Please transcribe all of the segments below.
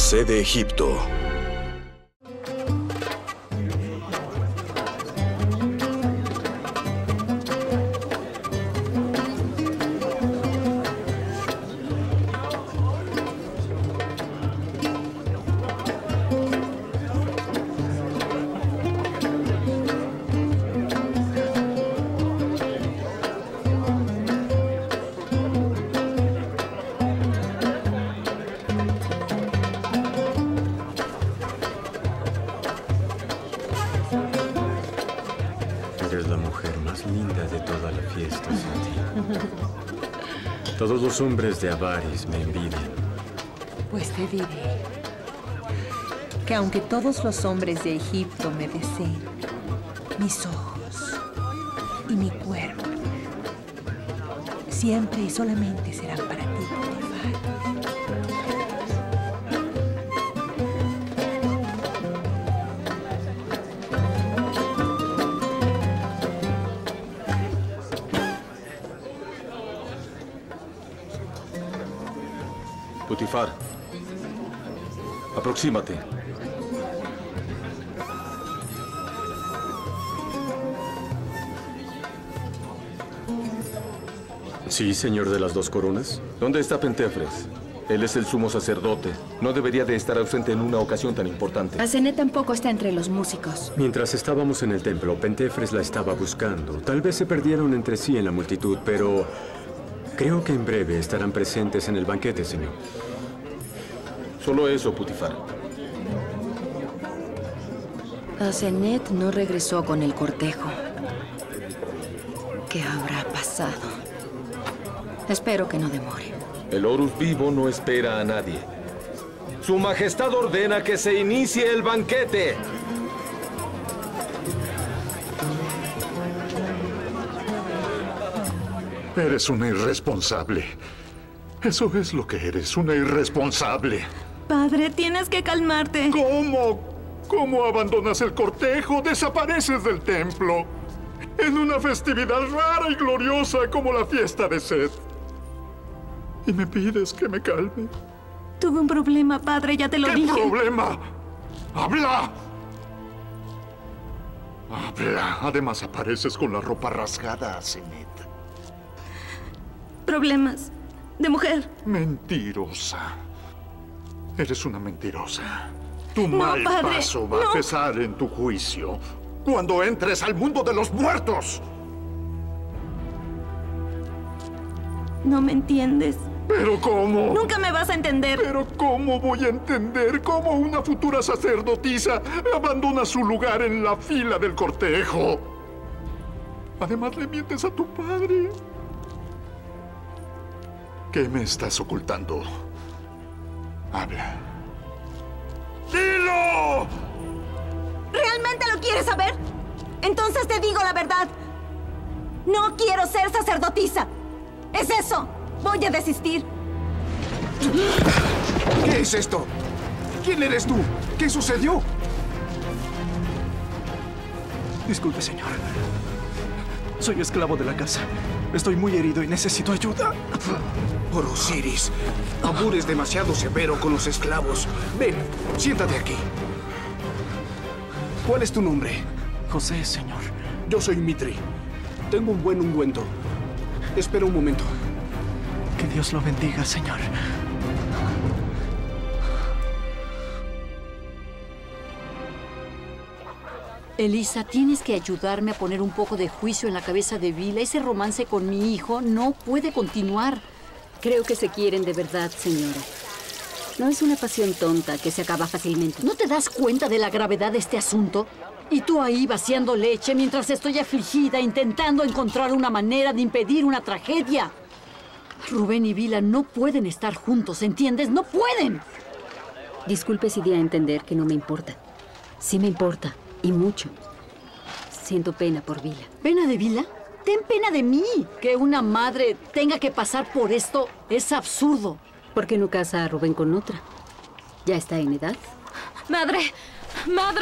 José de Egipto. Eres la mujer más linda de toda la fiesta, Seti. Todos los hombres de Avaris me envidian. Pues te diré que aunque todos los hombres de Egipto me deseen, mis ojos y mi cuerpo siempre y solamente serán para ti, Potifar. Potifar, aproxímate. Sí, señor de las dos coronas. ¿Dónde está Pentefres? Él es el sumo sacerdote. No debería de estar ausente en una ocasión tan importante. Asenet tampoco está entre los músicos. Mientras estábamos en el templo, Pentefres la estaba buscando. Tal vez se perdieron entre sí en la multitud, pero creo que en breve estarán presentes en el banquete, señor. Solo eso, Potifar. Asenet no regresó con el cortejo. ¿Qué habrá pasado? Espero que no demore. El Horus vivo no espera a nadie. Su Majestad ordena que se inicie el banquete. Eres una irresponsable. Eso es lo que eres, una irresponsable. Padre, tienes que calmarte. ¿Cómo? ¿Cómo abandonas el cortejo? Desapareces del templo. En una festividad rara y gloriosa como la fiesta de Set. Y me pides que me calme. Tuve un problema, padre, ya te lo dije. ¿Qué problema? ¡Habla! Habla. Además apareces con la ropa rasgada, Asenet. Problemas de mujer. Mentirosa. Eres una mentirosa. Tu No, mal padre, paso va no. a pesar en tu juicio cuando entres al mundo de los muertos. No me entiendes. ¿Pero cómo? Nunca me vas a entender. ¿Pero cómo voy a entender cómo una futura sacerdotisa abandona su lugar en la fila del cortejo? Además, le mientes a tu padre. ¿Qué me estás ocultando? Habla. ¡Dilo! ¿Realmente lo quieres saber? Entonces te digo la verdad. No quiero ser sacerdotisa. Es eso. Voy a desistir. ¿Qué es esto? ¿Quién eres tú? ¿Qué sucedió? Disculpe, señor. Soy esclavo de la casa. Estoy muy herido y necesito ayuda. Por Osiris, Amur es demasiado severo con los esclavos. Ven, siéntate aquí. ¿Cuál es tu nombre? José, señor. Yo soy Mitri. Tengo un buen ungüento. Espera un momento. Que Dios lo bendiga, señor. Elisa, tienes que ayudarme a poner un poco de juicio en la cabeza de Vila. Ese romance con mi hijo no puede continuar. Creo que se quieren de verdad, señora. No es una pasión tonta que se acaba fácilmente. ¿No te das cuenta de la gravedad de este asunto? Y tú ahí vaciando leche mientras estoy afligida, intentando encontrar una manera de impedir una tragedia. Rubén y Vila no pueden estar juntos, ¿entiendes? ¡No pueden! Disculpe si di a entender que no me importa. Sí me importa, y mucho. Siento pena por Vila. ¿Pena de Vila? Ten pena de mí. Que una madre tenga que pasar por esto es absurdo. ¿Por qué no casa a Rubén con otra? ¿Ya está en edad? Madre, madre.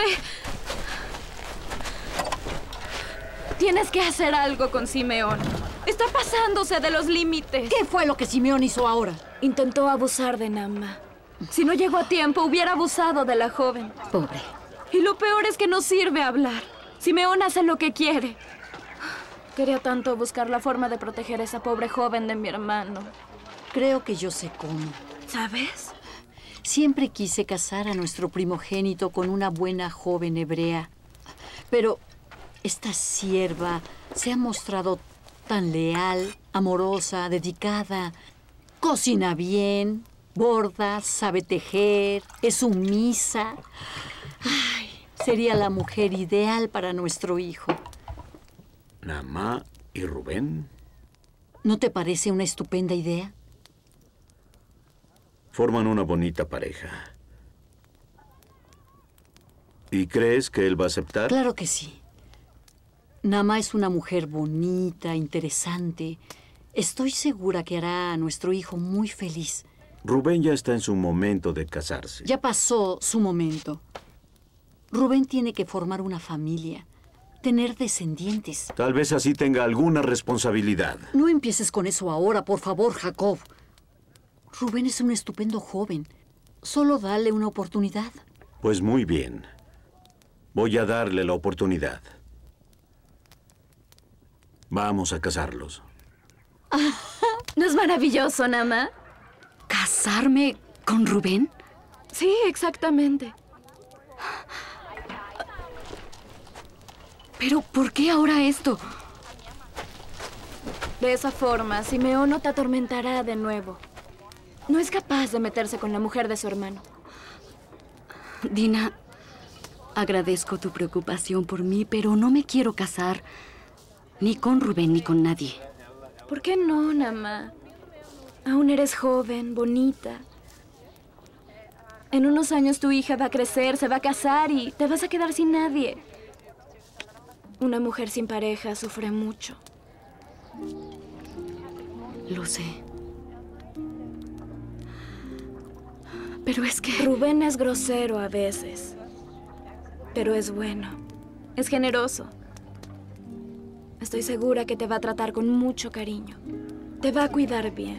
Tienes que hacer algo con Simeón. Está pasándose de los límites. ¿Qué fue lo que Simeón hizo ahora? Intentó abusar de Nama. Si no llegó a tiempo, hubiera abusado de la joven. Pobre. Y lo peor es que no sirve hablar. Simeón hace lo que quiere. Quería tanto buscar la forma de proteger a esa pobre joven de mi hermano. Creo que yo sé cómo. ¿Sabes? Siempre quise casar a nuestro primogénito con una buena joven hebrea. Pero esta sierva se ha mostrado tan leal, amorosa, dedicada. Cocina bien, borda, sabe tejer, es sumisa. Ay, sería la mujer ideal para nuestro hijo. Naamá y Rubén ¿No te parece una estupenda idea? forman una bonita pareja. ¿Y crees que él va a aceptar? Claro que sí. Naamá es una mujer bonita, interesante. Estoy segura que hará a nuestro hijo muy feliz. Rubén ya está en su momento de casarse. Ya pasó su momento. Rubén tiene que formar una familia, tener descendientes. Tal vez así tenga alguna responsabilidad. No empieces con eso ahora, por favor, Jacob. Rubén es un estupendo joven. Solo dale una oportunidad. Pues muy bien. Voy a darle la oportunidad. Vamos a casarlos. ¿No es maravilloso, Naamá? ¿Casarme con Rubén? Sí, exactamente. ¿Pero por qué ahora esto? De esa forma, Simeón no te atormentará de nuevo. No es capaz de meterse con la mujer de su hermano. Dina, agradezco tu preocupación por mí, pero no me quiero casar ni con Rubén ni con nadie. ¿Por qué no, Naamá? Aún eres joven, bonita. En unos años tu hija va a crecer, se va a casar y te vas a quedar sin nadie. Una mujer sin pareja sufre mucho. Lo sé. Pero es que... Rubén es grosero a veces, pero es bueno. Es generoso. Estoy segura que te va a tratar con mucho cariño. Te va a cuidar bien.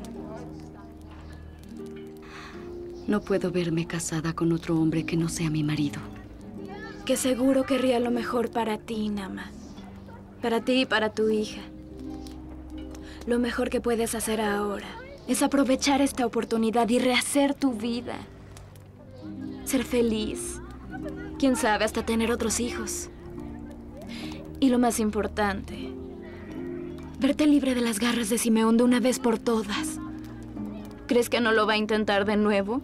No puedo verme casada con otro hombre que no sea mi marido. Que seguro querría lo mejor para ti, Naamá. Para ti y para tu hija. Lo mejor que puedes hacer ahora es aprovechar esta oportunidad y rehacer tu vida. Ser feliz. Quién sabe, hasta tener otros hijos. Y lo más importante, verte libre de las garras de Simeón de una vez por todas. ¿Crees que no lo va a intentar de nuevo?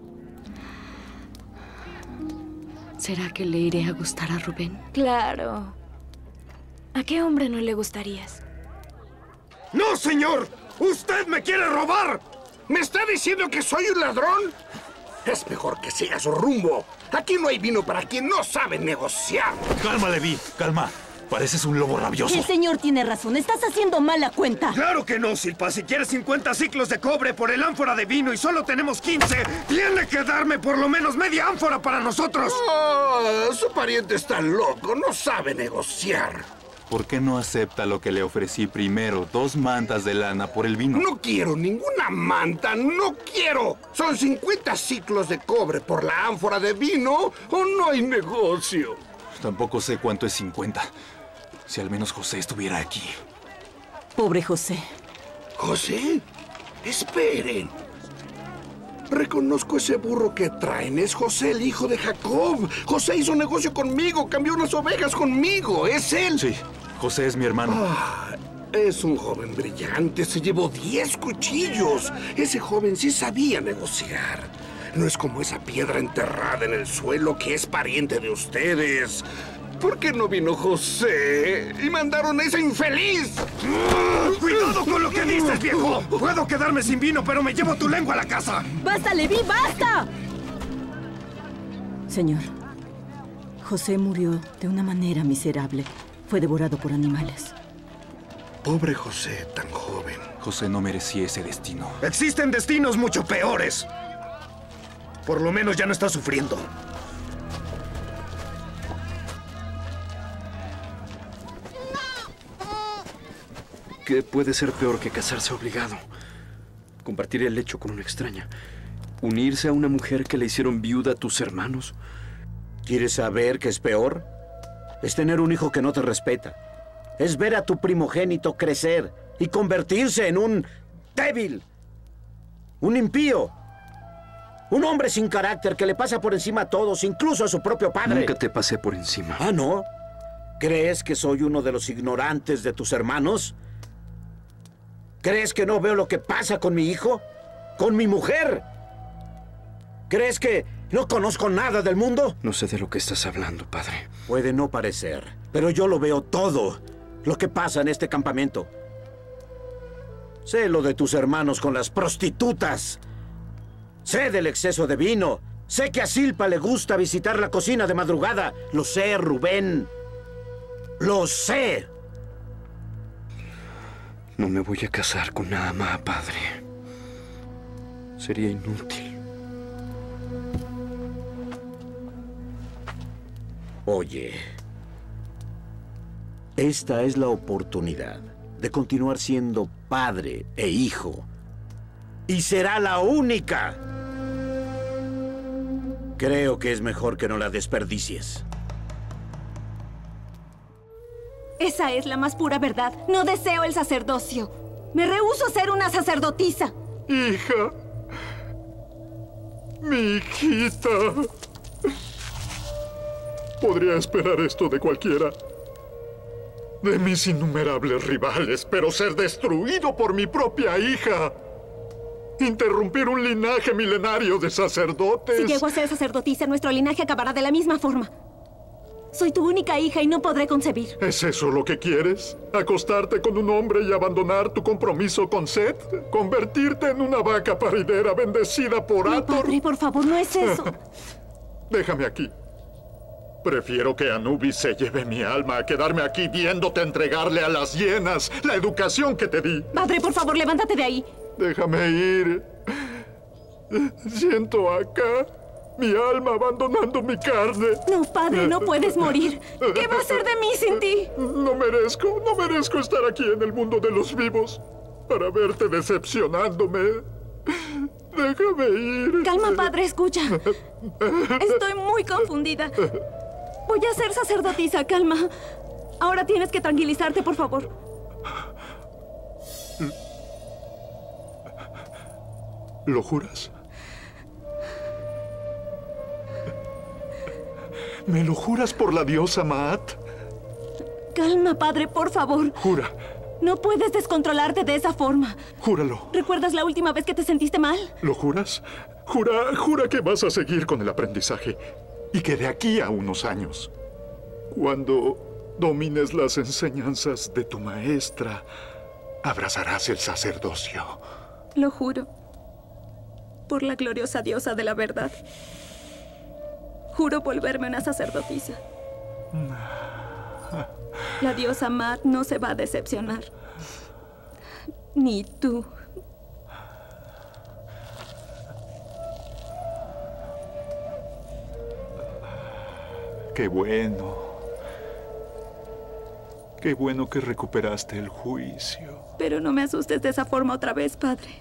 ¿Será que le iré a gustar a Rubén? Claro. ¿A qué hombre no le gustarías? ¡No, señor! ¡Usted me quiere robar! ¿Me está diciendo que soy un ladrón? Es mejor que siga su rumbo. Aquí no hay vino para quien no sabe negociar. Calma, Levi, calma. Pareces un lobo rabioso. El señor tiene razón. Estás haciendo mala cuenta. ¡Claro que no, Silpa! Si quieres 50 ciclos de cobre por el ánfora de vino y solo tenemos 15, tiene que darme por lo menos media ánfora para nosotros. Oh, su pariente está loco. No sabe negociar. ¿Por qué no acepta lo que le ofrecí primero? 2 mantas de lana por el vino. No quiero ninguna manta. ¡No quiero! Son 50 ciclos de cobre por la ánfora de vino o no hay negocio. Tampoco sé cuánto es 50. Si al menos José estuviera aquí. Pobre José. ¿José? Esperen. Reconozco ese burro que traen. Es José, el hijo de Jacob. José hizo negocio conmigo, cambió las ovejas conmigo. ¿Es él? Sí, José es mi hermano. Es un joven brillante. Se llevó 10 cuchillos. Ese joven sí sabía negociar. No es como esa piedra enterrada en el suelo que es pariente de ustedes. ¿Por qué no vino José? Y mandaron a ese infeliz. ¡Cuidado con lo que dices, viejo! Puedo quedarme sin vino, pero me llevo tu lengua a la casa. ¡Basta, Levi, basta! Señor, José murió de una manera miserable. Fue devorado por animales. Pobre José, tan joven. José no merecía ese destino. Existen destinos mucho peores. Por lo menos ya no está sufriendo. ¿Qué puede ser peor que casarse obligado? Compartir el lecho con una extraña. ¿Unirse a una mujer que le hicieron viuda a tus hermanos? ¿Quieres saber qué es peor? Es tener un hijo que no te respeta. Es ver a tu primogénito crecer y convertirse en un débil. Un impío. Un hombre sin carácter que le pasa por encima a todos, incluso a su propio padre. Nunca te pasé por encima. ¿Ah, no? ¿Crees que soy uno de los ignorantes de tus hermanos? ¿Crees que no veo lo que pasa con mi hijo? ¿Con mi mujer? ¿Crees que no conozco nada del mundo? No sé de lo que estás hablando, padre. Puede no parecer, pero yo lo veo todo. Lo que pasa en este campamento. Sé lo de tus hermanos con las prostitutas. Sé del exceso de vino. Sé que a Silpa le gusta visitar la cocina de madrugada. Lo sé, Rubén. ¡Lo sé! No me voy a casar con Naamá, padre. Sería inútil. Oye, esta es la oportunidad de continuar siendo padre e hijo. Y será la única. Creo que es mejor que no la desperdicies. Esa es la más pura verdad. No deseo el sacerdocio. Me rehúso a ser una sacerdotisa. Hija. Mi hijita. Podría esperar esto de cualquiera. De mis innumerables rivales, pero ser destruido por mi propia hija. Interrumpir un linaje milenario de sacerdotes. Si llego a ser sacerdotisa, nuestro linaje acabará de la misma forma. Soy tu única hija y no podré concebir. ¿Es eso lo que quieres? ¿Acostarte con un hombre y abandonar tu compromiso con Seth? ¿Convertirte en una vaca paridera bendecida por Hathor? No, padre, por favor, no es eso. Déjame aquí. Prefiero que Anubis se lleve mi alma a quedarme aquí viéndote entregarle a las hienas la educación que te di. Padre, por favor, levántate de ahí. Déjame ir. Siento acá mi alma abandonando mi carne. No, padre, no puedes morir. ¿Qué va a ser de mí sin ti? No merezco estar aquí en el mundo de los vivos para verte decepcionándome. Déjame ir. Calma, padre, escucha. Estoy muy confundida. Voy a ser sacerdotisa, calma. Ahora tienes que tranquilizarte, por favor. ¿Lo juras? ¿Me lo juras por la diosa Maat? Calma, padre, por favor. Jura. No puedes descontrolarte de esa forma. Júralo. ¿Recuerdas la última vez que te sentiste mal? ¿Lo juras? Jura que vas a seguir con el aprendizaje. Y que de aquí a unos años, cuando domines las enseñanzas de tu maestra, abrazarás el sacerdocio. Lo juro. Por la gloriosa diosa de la verdad. Juro volverme una sacerdotisa. La diosa Maat no se va a decepcionar. Ni tú. Qué bueno. Qué bueno que recuperaste el juicio. Pero no me asustes de esa forma otra vez, padre.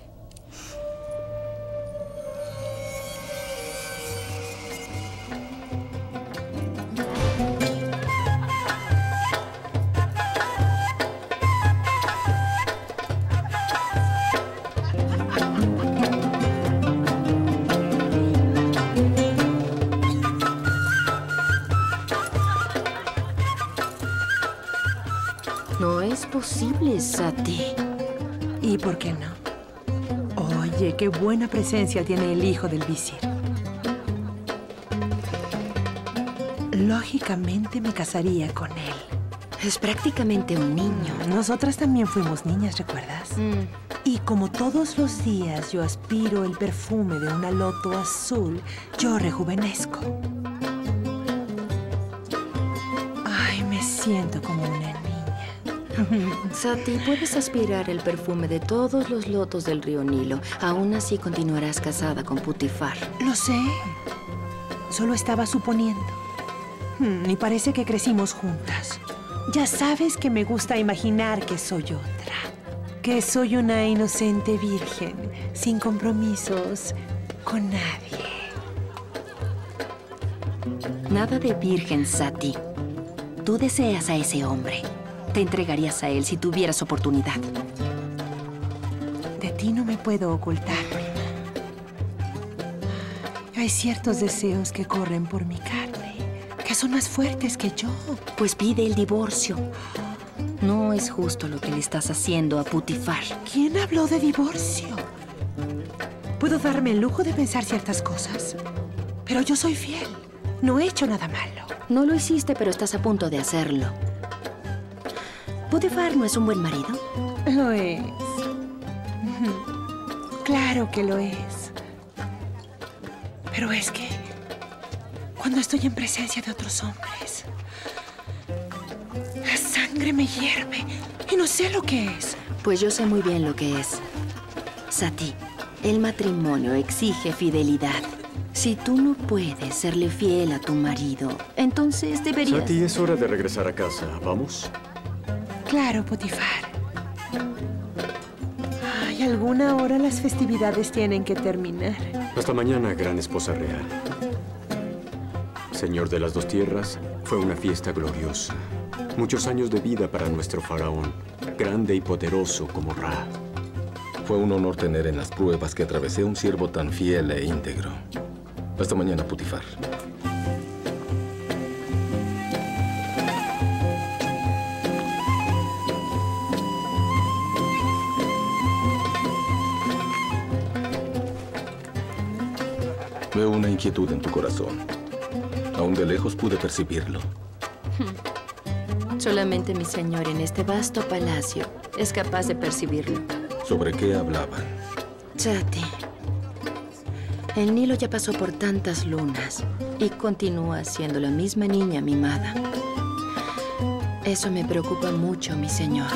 No es posible, Sati. ¿Y por qué no? Oye, qué buena presencia tiene el hijo del visir. Lógicamente me casaría con él. Es prácticamente un niño. Nosotras también fuimos niñas, ¿recuerdas? Y como todos los días yo aspiro el perfume de una loto azul, yo rejuvenezco. Ay, me siento como una niña. Sati, puedes aspirar el perfume de todos los lotos del río Nilo. Aún así continuarás casada con Putifar. Lo sé. Solo estaba suponiendo. Y parece que crecimos juntas. Ya sabes que me gusta imaginar que soy otra. Que soy una inocente virgen, sin compromisos con nadie. Nada de virgen, Sati. Tú deseas a ese hombre. Te entregarías a él si tuvieras oportunidad. De ti no me puedo ocultar, prima. Hay ciertos deseos que corren por mi carne, que son más fuertes que yo. Pues pide el divorcio. No es justo lo que le estás haciendo a Putifar. ¿Quién habló de divorcio? Puedo darme el lujo de pensar ciertas cosas, pero yo soy fiel. No he hecho nada malo. No lo hiciste, pero estás a punto de hacerlo. ¿Putifar no es un buen marido? Lo es. Claro que lo es. Pero es que cuando estoy en presencia de otros hombres, la sangre me hierve y no sé lo que es. Pues yo sé muy bien lo que es. Sati, el matrimonio exige fidelidad. Si tú no puedes serle fiel a tu marido, entonces deberías... Sati, es hora de regresar a casa. ¿Vamos? Claro, Putifar. Ay, alguna hora las festividades tienen que terminar. Hasta mañana, gran esposa real. Señor de las dos tierras, fue una fiesta gloriosa. Muchos años de vida para nuestro faraón, grande y poderoso como Ra. Fue un honor tener en las pruebas que atravesé un siervo tan fiel e íntegro. Hasta mañana, Putifar. Veo una inquietud en tu corazón. Aún de lejos pude percibirlo. Solamente mi señor en este vasto palacio es capaz de percibirlo. ¿Sobre qué hablaban? Sati, el Nilo ya pasó por tantas lunas y continúa siendo la misma niña mimada. Eso me preocupa mucho, mi señor.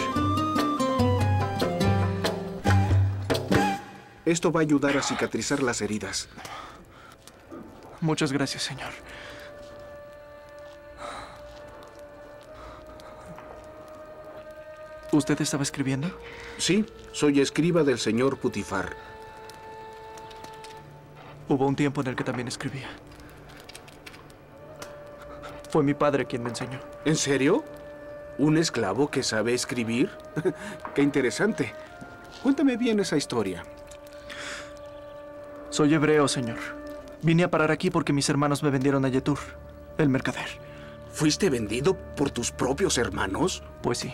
Esto va a ayudar a cicatrizar las heridas. Muchas gracias, señor. ¿Usted estaba escribiendo? Sí, soy escriba del señor Putifar. Hubo un tiempo en el que también escribía. Fue mi padre quien me enseñó. ¿En serio? ¿Un esclavo que sabe escribir? ¡Qué interesante! Cuéntame bien esa historia. Soy hebreo, señor. Vine a parar aquí porque mis hermanos me vendieron a Yetur, el mercader. ¿Fuiste vendido por tus propios hermanos? Pues sí.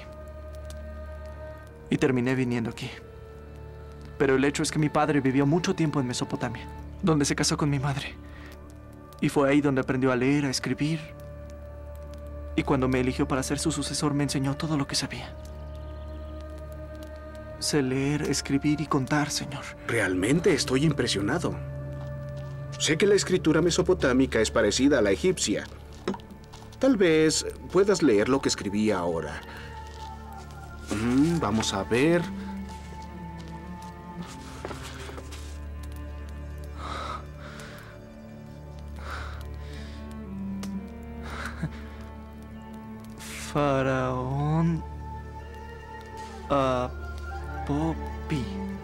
Y terminé viniendo aquí. Pero el hecho es que mi padre vivió mucho tiempo en Mesopotamia, donde se casó con mi madre. Y fue ahí donde aprendió a leer, a escribir. Y cuando me eligió para ser su sucesor, me enseñó todo lo que sabía. Sé leer, escribir y contar, señor. Realmente estoy impresionado. Sé que la escritura mesopotámica es parecida a la egipcia. Tal vez puedas leer lo que escribía ahora. Vamos a ver. Faraón Apopi.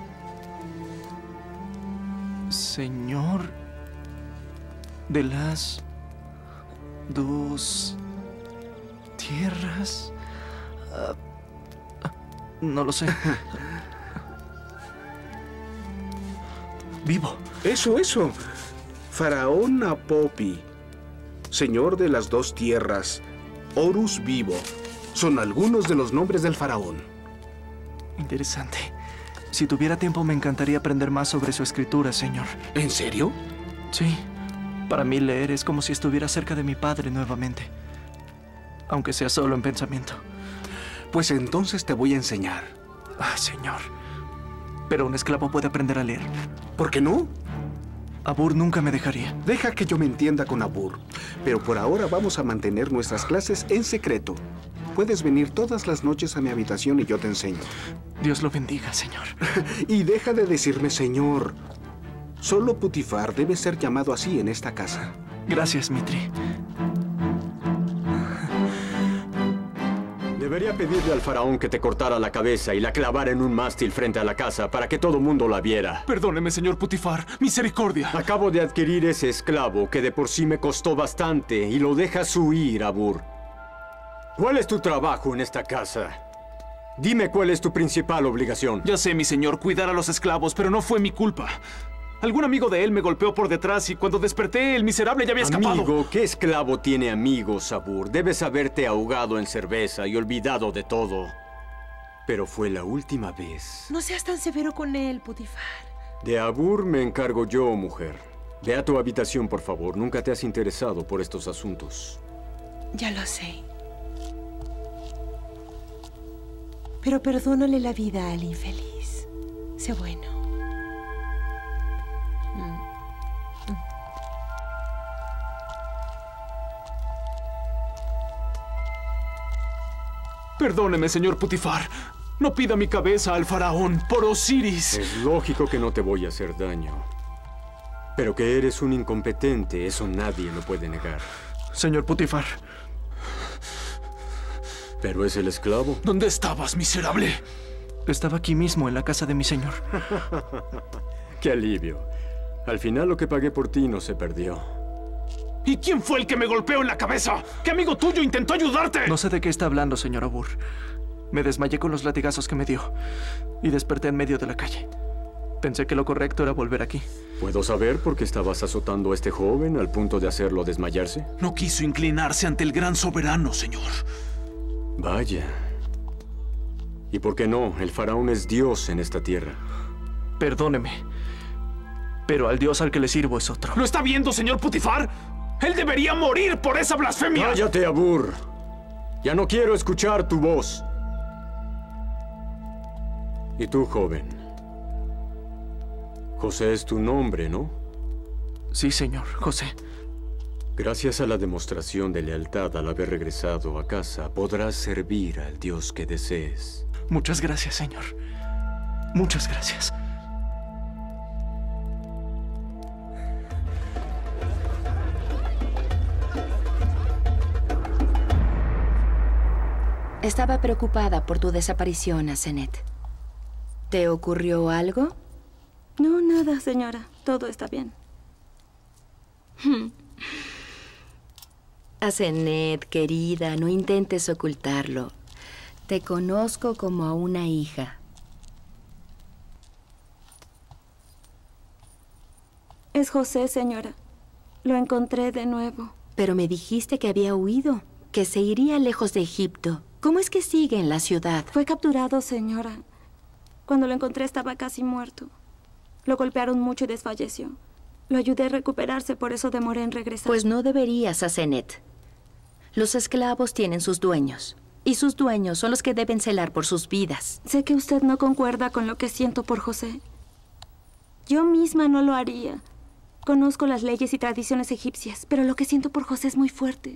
Señor de las dos tierras. No lo sé. Vivo. Eso. Faraón Apopi, señor de las dos tierras, Horus Vivo. Son algunos de los nombres del faraón. Interesante. Si tuviera tiempo, me encantaría aprender más sobre su escritura, señor. ¿En serio? Sí. Para mí leer es como si estuviera cerca de mi padre nuevamente. Aunque sea solo en pensamiento. Pues entonces te voy a enseñar. Ah, señor. Pero un esclavo puede aprender a leer. ¿Por qué no? Abur nunca me dejaría. Deja que yo me entienda con Abur. Pero por ahora vamos a mantener nuestras clases en secreto. Puedes venir todas las noches a mi habitación y yo te enseño. Dios lo bendiga, señor. Y deja de decirme señor. Solo Putifar debe ser llamado así en esta casa. Gracias, Mitri. Debería pedirle al faraón que te cortara la cabeza y la clavara en un mástil frente a la casa para que todo mundo la viera. Perdóneme, señor Putifar. Misericordia. Acabo de adquirir ese esclavo que de por sí me costó bastante y lo dejas huir, Abur. ¿Cuál es tu trabajo en esta casa? Dime cuál es tu principal obligación. Ya sé, mi señor, cuidar a los esclavos, pero no fue mi culpa. Algún amigo de él me golpeó por detrás y cuando desperté, el miserable ya había escapado. Amigo, ¿qué esclavo tiene amigos, Abur? Debes haberte ahogado en cerveza y olvidado de todo. Pero fue la última vez. No seas tan severo con él, Putifar. De Abur me encargo yo, mujer. Ve a tu habitación, por favor. Nunca te has interesado por estos asuntos. Ya lo sé. Pero perdónale la vida al infeliz. Sé bueno. Perdóneme, señor Putifar. No pida mi cabeza al faraón por Osiris. Es lógico que no te voy a hacer daño. Pero que eres un incompetente, eso nadie lo puede negar. Señor Putifar. ¿Pero es el esclavo? ¿Dónde estabas, miserable? Estaba aquí mismo, en la casa de mi señor. ¡Qué alivio! Al final lo que pagué por ti no se perdió. ¿Y quién fue el que me golpeó en la cabeza? ¿Qué amigo tuyo intentó ayudarte? No sé de qué está hablando, señor Abur. Me desmayé con los latigazos que me dio y desperté en medio de la calle. Pensé que lo correcto era volver aquí. ¿Puedo saber por qué estabas azotando a este joven al punto de hacerlo desmayarse? No quiso inclinarse ante el gran soberano, señor. Vaya. ¿Y por qué no? El faraón es Dios en esta tierra. Perdóneme, pero al Dios al que le sirvo es otro. ¿Lo está viendo, señor Putifar? ¡Él debería morir por esa blasfemia! ¡Cállate, Abur! Ya no quiero escuchar tu voz. Y tú, joven. José es tu nombre, ¿no? Sí, señor, José. Gracias a la demostración de lealtad al haber regresado a casa, podrás servir al Dios que desees. Muchas gracias, señor. Muchas gracias. Estaba preocupada por tu desaparición, Asenet. ¿Te ocurrió algo? No, nada, señora. Todo está bien. Asenet, querida, no intentes ocultarlo. Te conozco como a una hija. Es José, señora. Lo encontré de nuevo. Pero me dijiste que había huido, que se iría lejos de Egipto. ¿Cómo es que sigue en la ciudad? Fue capturado, señora. Cuando lo encontré estaba casi muerto. Lo golpearon mucho y desfalleció. Lo ayudé a recuperarse, por eso demoré en regresar. Pues no deberías, Asenet. Los esclavos tienen sus dueños. Y sus dueños son los que deben celar por sus vidas. Sé que usted no concuerda con lo que siento por José. Yo misma no lo haría. Conozco las leyes y tradiciones egipcias, pero lo que siento por José es muy fuerte.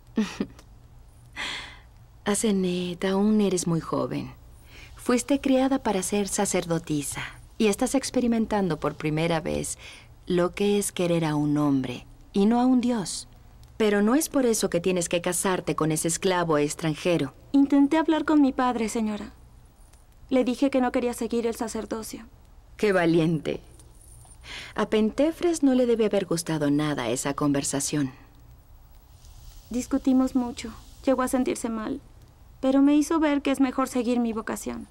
Asenet, aún eres muy joven. Fuiste criada para ser sacerdotisa y estás experimentando por primera vez lo que es querer a un hombre y no a un dios. Pero no es por eso que tienes que casarte con ese esclavo extranjero. Intenté hablar con mi padre, señora. Le dije que no quería seguir el sacerdocio. ¡Qué valiente! A Pentefres no le debe haber gustado nada esa conversación. Discutimos mucho. Llegó a sentirse mal. Pero me hizo ver que es mejor seguir mi vocación.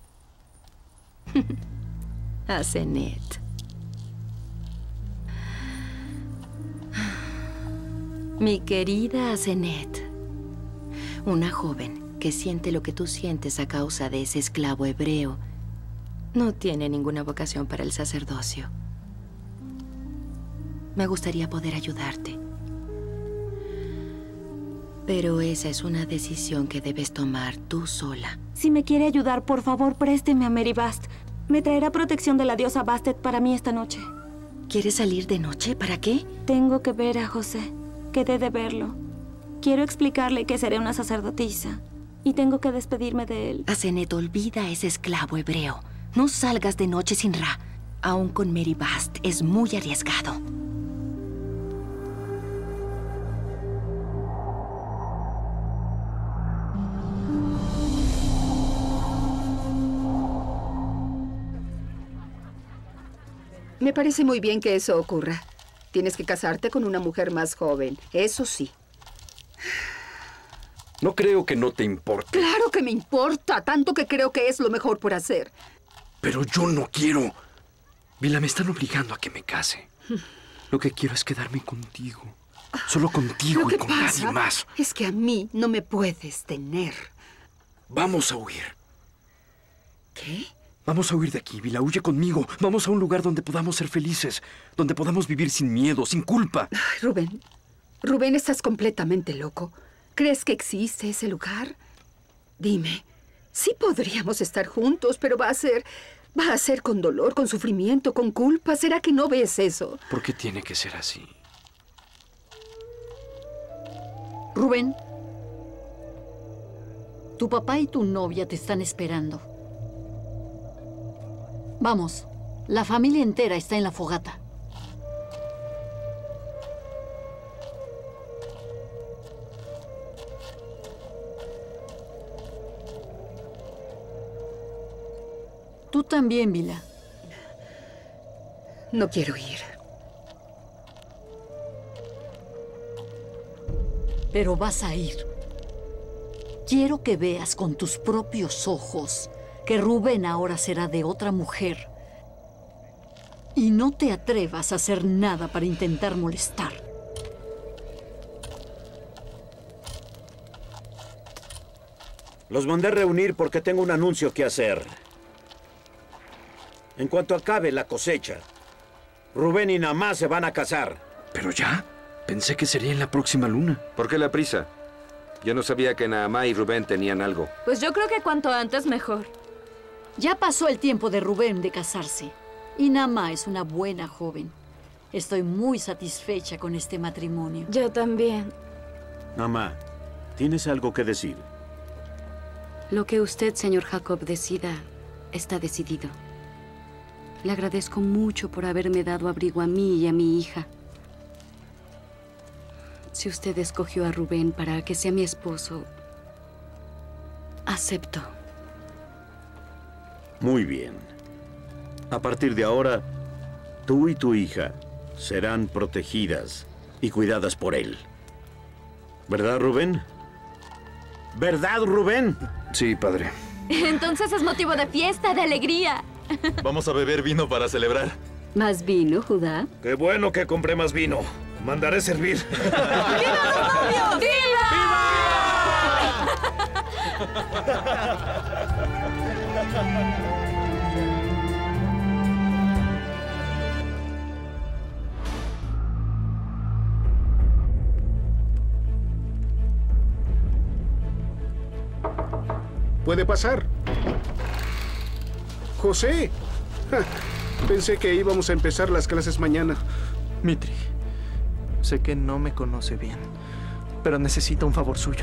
Asenet. Mi querida Asenet. Una joven que siente lo que tú sientes a causa de ese esclavo hebreo no tiene ninguna vocación para el sacerdocio. Me gustaría poder ayudarte. Pero esa es una decisión que debes tomar tú sola. Si me quiere ayudar, por favor, présteme a Mary Bast. Me traerá protección de la diosa Bastet para mí esta noche. ¿Quieres salir de noche? ¿Para qué? Tengo que ver a José. Quedé de verlo. Quiero explicarle que seré una sacerdotisa. Y tengo que despedirme de él. Asenet, olvida a ese esclavo hebreo. No salgas de noche sin Ra. Aún con Mary Bast es muy arriesgado. Me parece muy bien que eso ocurra. Tienes que casarte con una mujer más joven, eso sí. No creo que no te importe. Claro que me importa, tanto que creo que es lo mejor por hacer. Pero yo no quiero. Vila, me están obligando a que me case. Lo que quiero es quedarme contigo. Solo contigo y con nadie más. Es que a mí no me puedes tener. Vamos a huir. ¿Qué? Vamos a huir de aquí, Vila. Huye conmigo. Vamos a un lugar donde podamos ser felices. Donde podamos vivir sin miedo, sin culpa. Ay, Rubén. Rubén, estás completamente loco. ¿Crees que existe ese lugar? Dime. Sí podríamos estar juntos, pero va a ser con dolor, con sufrimiento, con culpa. ¿Será que no ves eso? ¿Por qué tiene que ser así? Rubén, tu papá y tu novia te están esperando. Vamos, la familia entera está en la fogata. Tú también, Vila. No quiero ir. Pero vas a ir. Quiero que veas con tus propios ojos que Rubén ahora será de otra mujer. Y no te atrevas a hacer nada para intentar molestar. Los mandé reunir porque tengo un anuncio que hacer. En cuanto acabe la cosecha, Rubén y Naamá se van a casar. ¿Pero ya? Pensé que sería en la próxima luna. ¿Por qué la prisa? Yo no sabía que Naamá y Rubén tenían algo. Pues yo creo que cuanto antes mejor. Ya pasó el tiempo de Rubén de casarse. Y Naamá es una buena joven. Estoy muy satisfecha con este matrimonio. Yo también. Naamá, ¿tienes algo que decir? Lo que usted, señor Jacob, decida, está decidido. Le agradezco mucho por haberme dado abrigo a mí y a mi hija. Si usted escogió a Rubén para que sea mi esposo, acepto. Muy bien. A partir de ahora, tú y tu hija serán protegidas y cuidadas por él. ¿Verdad, Rubén? ¿Verdad, Rubén? Sí, padre. Entonces es motivo de fiesta, de alegría. Vamos a beber vino para celebrar. ¿Más vino, Judá? Qué bueno que compré más vino. Mandaré servir. ¡Viva los novios! ¡Viva! Puede pasar. José. Pensé que íbamos a empezar las clases mañana. Mitri, sé que no me conoce bien, pero necesito un favor suyo.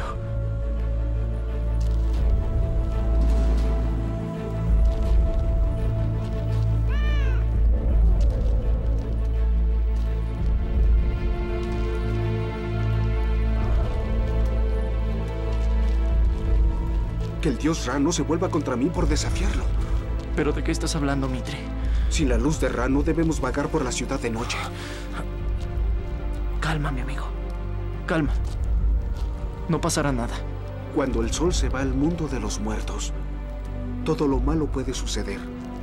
Que el dios Ra no se vuelva contra mí por desafiarlo. ¿Pero de qué estás hablando, Mitri? Sin la luz de Ra no debemos vagar por la ciudad de noche. Calma, mi amigo. Calma. No pasará nada. Cuando el sol se va al mundo de los muertos, todo lo malo puede suceder.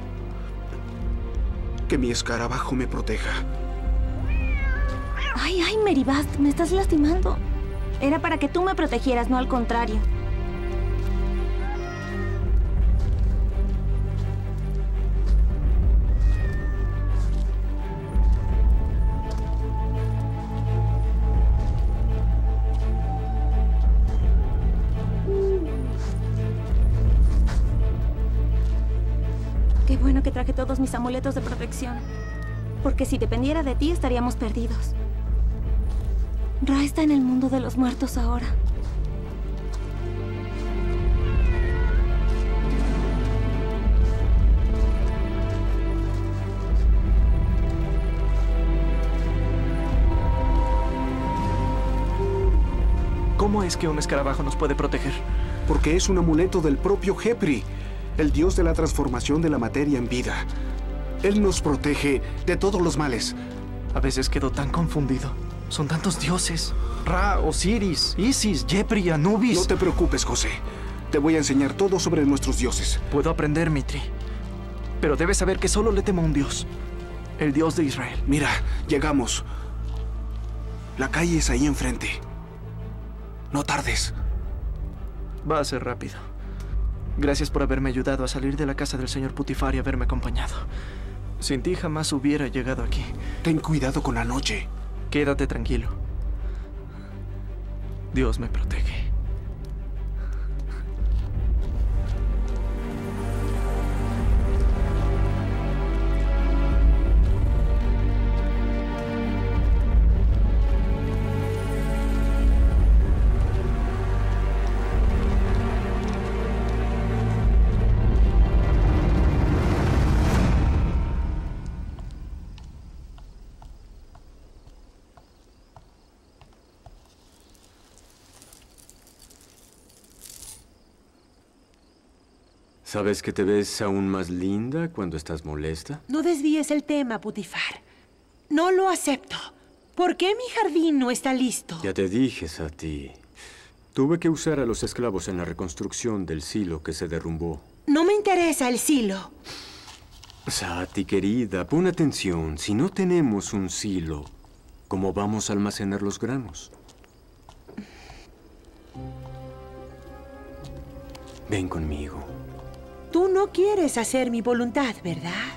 Que mi escarabajo me proteja. Ay, Meribast, me estás lastimando. Era para que tú me protegieras, no al contrario. Qué bueno que traje todos mis amuletos de protección. Porque si dependiera de ti, estaríamos perdidos. Ra está en el mundo de los muertos ahora. ¿Cómo es que un escarabajo nos puede proteger? Porque es un amuleto del propio Khepri, el dios de la transformación de la materia en vida. Él nos protege de todos los males. A veces quedo tan confundido. Son tantos dioses. Ra, Osiris, Isis, Yepri, Anubis. No te preocupes, José. Te voy a enseñar todo sobre nuestros dioses. Puedo aprender, Mitri. Pero debes saber que solo le temo a un dios. El Dios de Israel. Mira, llegamos. La calle es ahí enfrente. No tardes. Va a ser rápido. Gracias por haberme ayudado a salir de la casa del señor Putifar y haberme acompañado. Sin ti jamás hubiera llegado aquí. Ten cuidado con la noche. Quédate tranquilo. Dios me protege. ¿Sabes que te ves aún más linda cuando estás molesta? No desvíes el tema, Putifar. No lo acepto. ¿Por qué mi jardín no está listo? Ya te dije, Sati. Tuve que usar a los esclavos en la reconstrucción del silo que se derrumbó. No me interesa el silo. Sati, querida, pon atención. Si no tenemos un silo, ¿cómo vamos a almacenar los granos? Ven conmigo. Tú no quieres hacer mi voluntad, ¿verdad?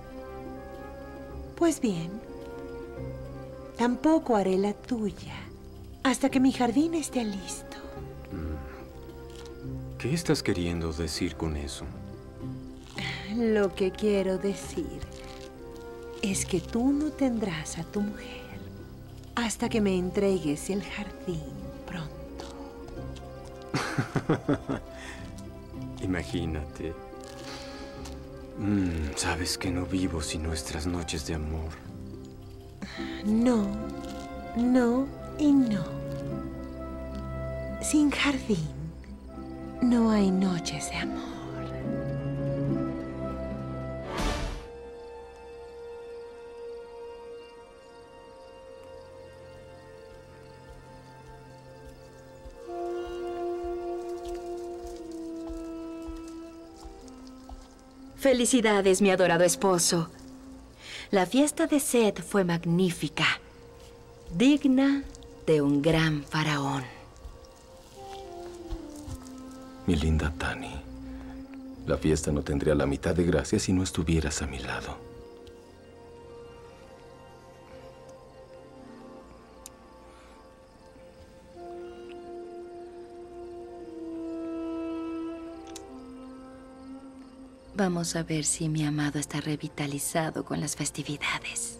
Pues bien, tampoco haré la tuya hasta que mi jardín esté listo. ¿Qué estás queriendo decir con eso? Lo que quiero decir es que tú no tendrás a tu mujer hasta que me entregues el jardín pronto. Imagínate. Sabes que no vivo sin nuestras noches de amor. No, no y no. Sin jardín no hay noches de amor. Felicidades, mi adorado esposo. La fiesta de Seth fue magnífica, digna de un gran faraón. Mi linda Tani, la fiesta no tendría la mitad de gracia si no estuvieras a mi lado. Vamos a ver si mi amado está revitalizado con las festividades.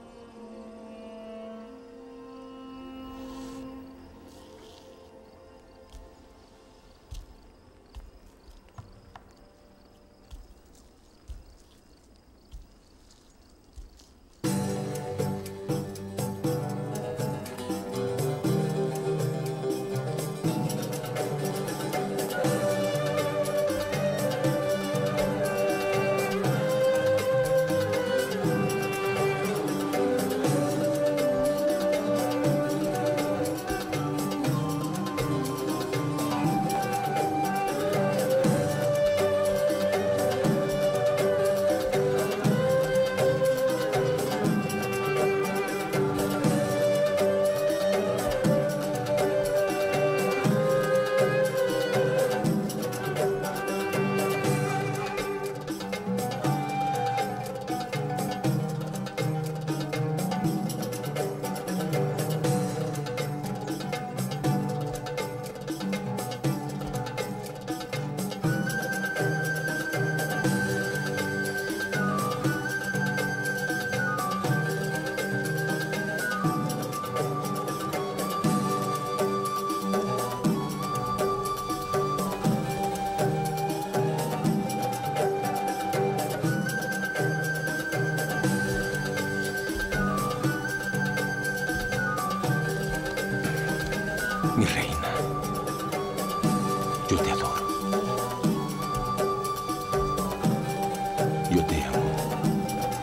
Mi reina, yo te adoro. Yo te amo.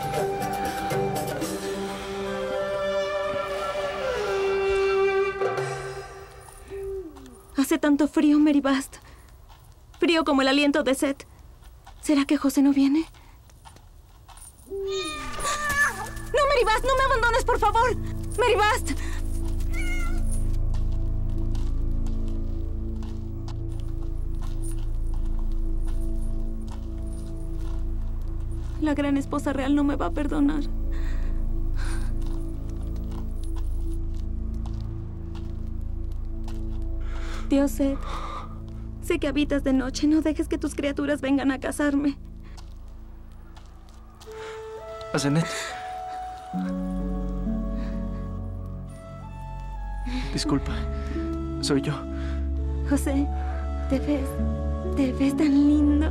Hace tanto frío, Meribast. Frío como el aliento de Seth. ¿Será que José no viene? ¡No, Meribast! ¡No me abandones, por favor! ¡Meribast! La gran esposa real no me va a perdonar. Dios Seth, sé que habitas de noche. No dejes que tus criaturas vengan a cazarme. Asenet. Disculpa, soy yo. José, te ves tan lindo.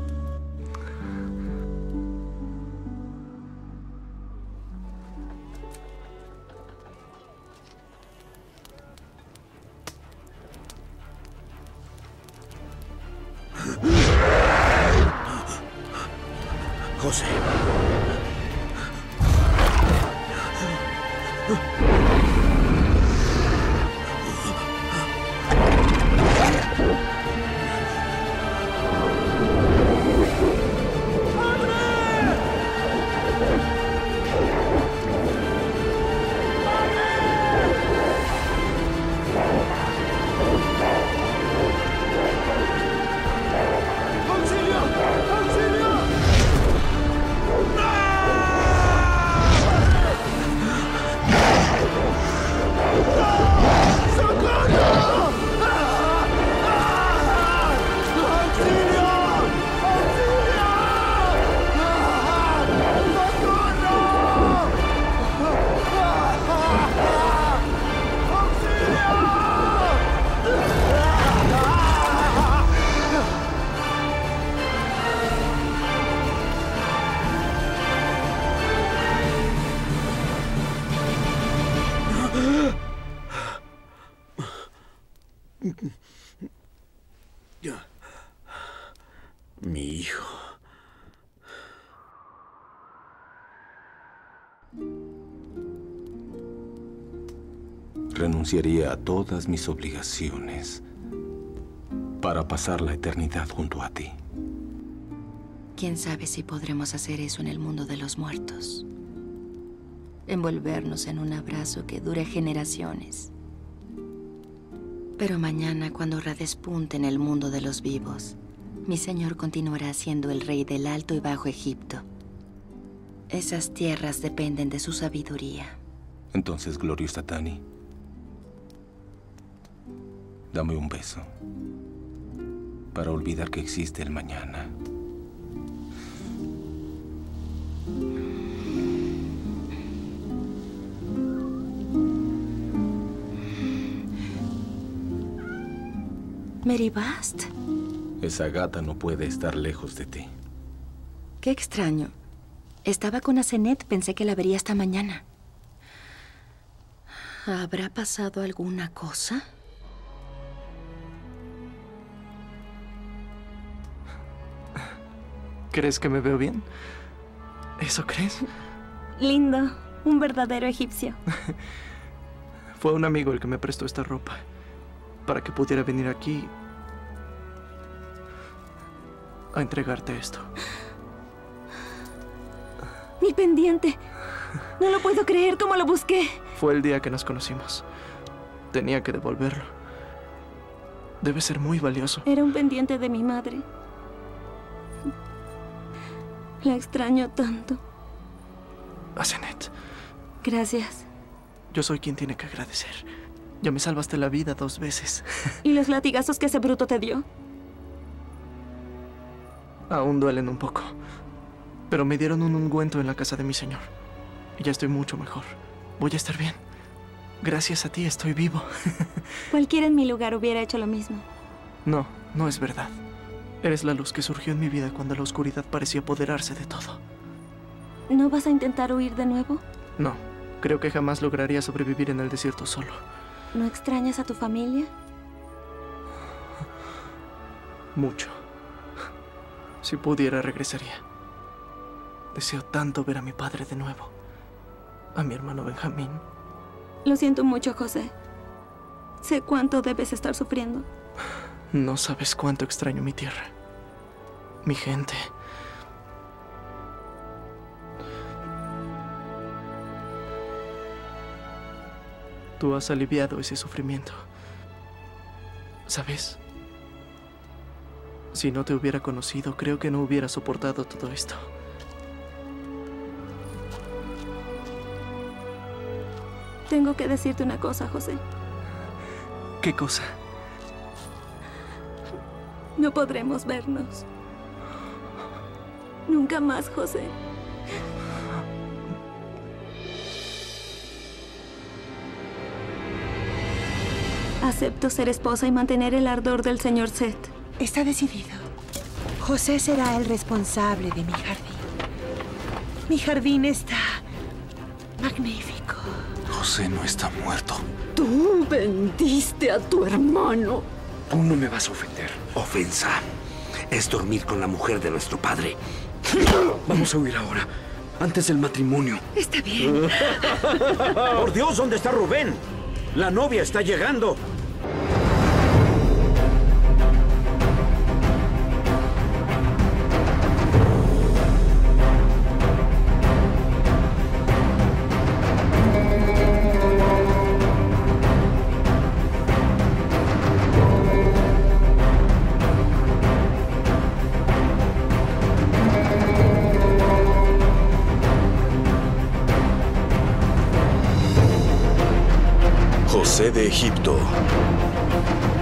José. Mi hijo. Renunciaría a todas mis obligaciones para pasar la eternidad junto a ti. ¿Quién sabe si podremos hacer eso en el mundo de los muertos? Envolvernos en un abrazo que dure generaciones. Pero mañana, cuando Ra despunte en el mundo de los vivos, mi señor continuará siendo el rey del Alto y Bajo Egipto. Esas tierras dependen de su sabiduría. Entonces, gloriosa Tani, dame un beso para olvidar que existe el mañana. Meribast. Esa gata no puede estar lejos de ti. Qué extraño. Estaba con Asenet, pensé que la vería esta mañana. ¿Habrá pasado alguna cosa? ¿Crees que me veo bien? ¿Eso crees? Lindo. Un verdadero egipcio. Fue un amigo el que me prestó esta ropa para que pudiera venir aquí a entregarte esto. Mi pendiente. No lo puedo creer, cómo lo busqué. Fue el día que nos conocimos. Tenía que devolverlo. Debe ser muy valioso. Era un pendiente de mi madre. La extraño tanto. Asenet. Gracias. Yo soy quien tiene que agradecer. Ya me salvaste la vida 2 veces. ¿Y los latigazos que ese bruto te dio? Aún duelen un poco. Pero me dieron un ungüento en la casa de mi señor. Y ya estoy mucho mejor. Voy a estar bien. Gracias a ti estoy vivo. Cualquiera en mi lugar hubiera hecho lo mismo. No, no es verdad. Eres la luz que surgió en mi vida cuando la oscuridad parecía apoderarse de todo. ¿No vas a intentar huir de nuevo? No, creo que jamás lograría sobrevivir en el desierto solo. ¿No extrañas a tu familia? Mucho. Si pudiera, regresaría. Deseo tanto ver a mi padre de nuevo. A mi hermano Benjamín. Lo siento mucho, José. Sé cuánto debes estar sufriendo. No sabes cuánto extraño mi tierra, mi gente. Tú has aliviado ese sufrimiento. ¿Sabes? Si no te hubiera conocido, creo que no hubiera soportado todo esto. Tengo que decirte una cosa, José. ¿Qué cosa? No podremos vernos. Nunca más, José. Acepto ser esposa y mantener el ardor del señor Seth. Está decidido. José será el responsable de mi jardín. Mi jardín está magnífico. José no está muerto. Tú vendiste a tu hermano. Tú no me vas a ofender. Ofensa es dormir con la mujer de nuestro padre. Vamos a huir ahora, antes del matrimonio. Está bien. Por Dios, ¿dónde está Rubén? La novia está llegando. José de Egipto.